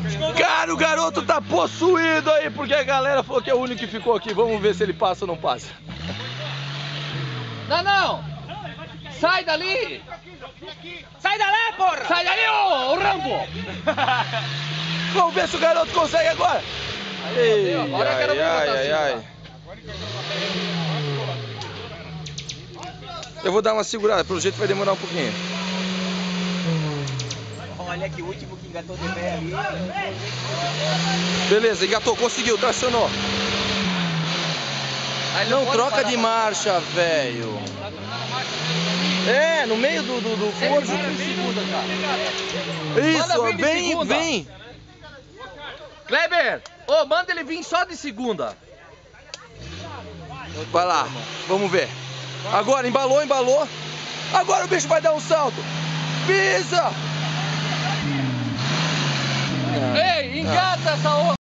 Cara, o garoto tá possuído aí, porque a galera falou que é o único que ficou aqui. Vamos ver se ele passa ou não passa. Não! Sai dali! Sai dali, porra! Sai dali, ô Rambo! Vamos ver se o garoto consegue agora. Ei, agora eu quero ver ai. Eu vou dar uma segurada, pelo jeito vai demorar um pouquinho. Olha que o último que engatou de pé ali. Beleza, engatou, conseguiu, tracionou. Não troca de marcha, velho. É, no meio do forjo. Isso, vem. Kleber, manda ele vir só de segunda. Vai lá, vamos ver. Agora, embalou. Agora o bicho vai dar um salto. Pisa! Ei, engata essa